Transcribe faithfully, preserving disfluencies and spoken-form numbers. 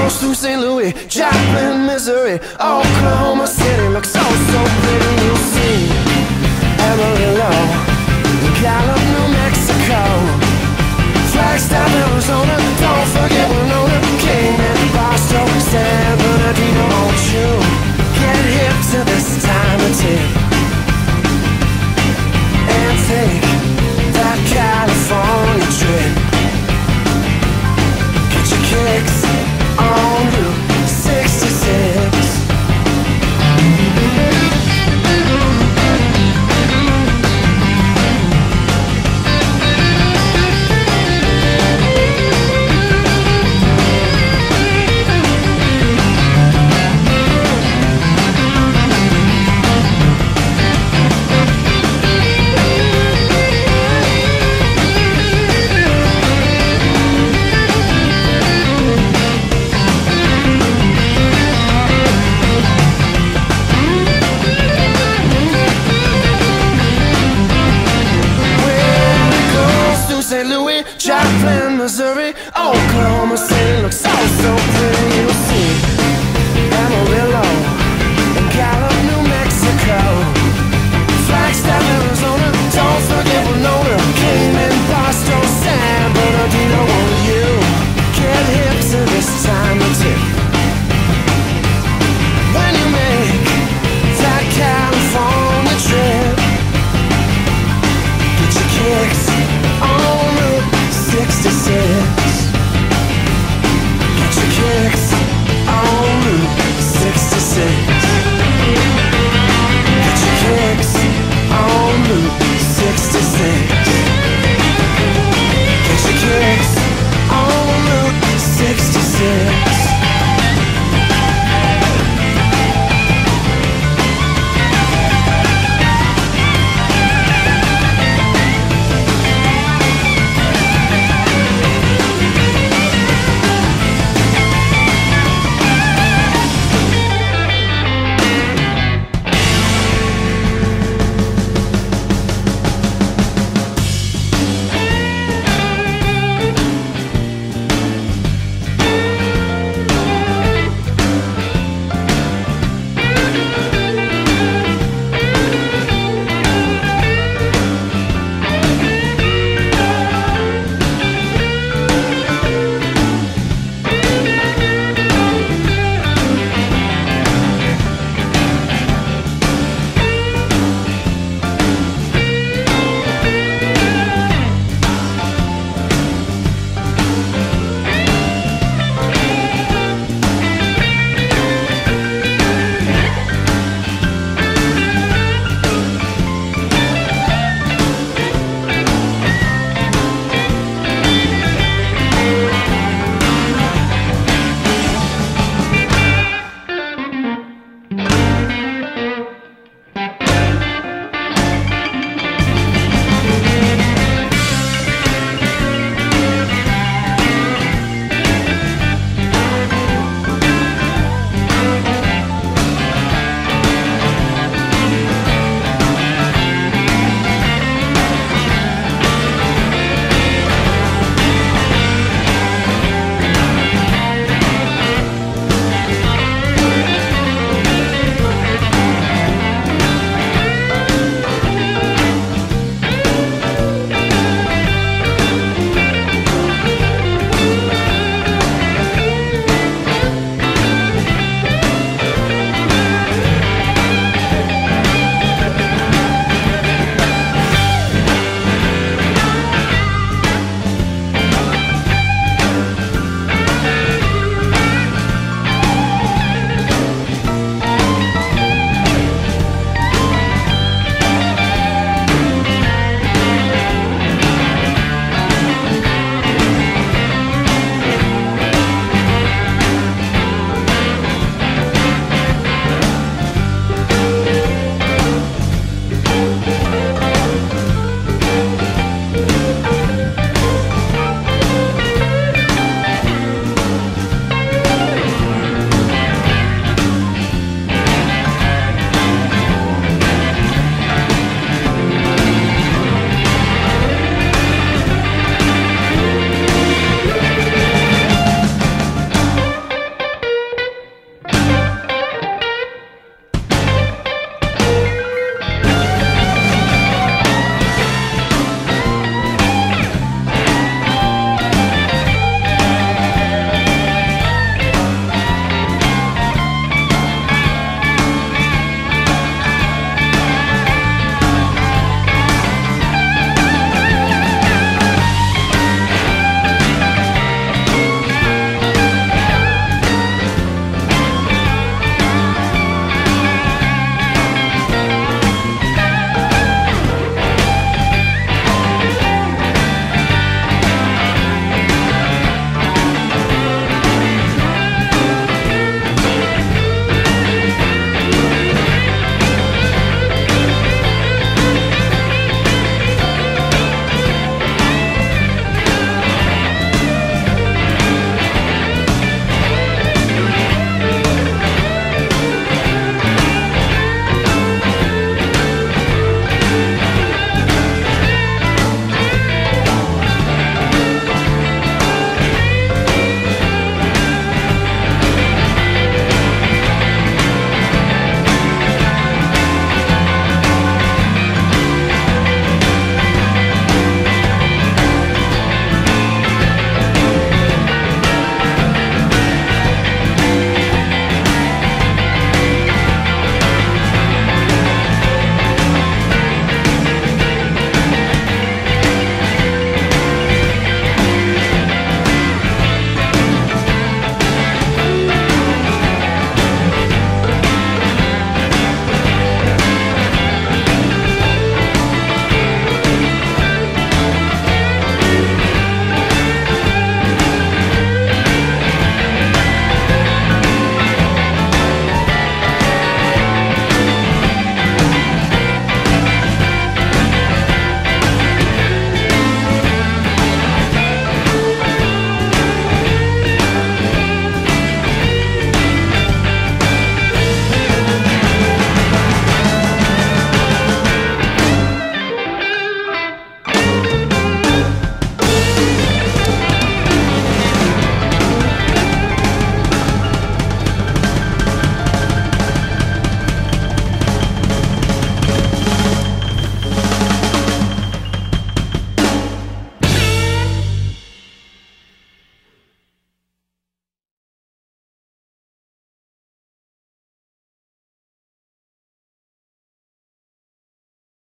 goes through Saint Louis, Joplin, Missouri, Oklahoma City looks so, so pretty. You'll see Amarillo, Gallup, New Mexico, Flagstaff, Arizona, don't forget Winona, Kingman, Barstow, San Bernardino. Won't you get hip to this time of tip and take that California trip? Get your kicks on Route sixty-six. Saint Louis, Joplin, Missouri, Oklahoma City looks so, so pretty. You'll see Amarillo and Gallup, New Mexico, Flagstaff, Arizona, don't forget Winona, Kingman, Barstow, San Bernardino. Won't you get hip to this time of tip when you make that California trip? Get your kicks on Route sixty-six. Get your kicks on Route sixty-six. Get your kicks on Route sixty-six. Get your kicks on Route sixty-six.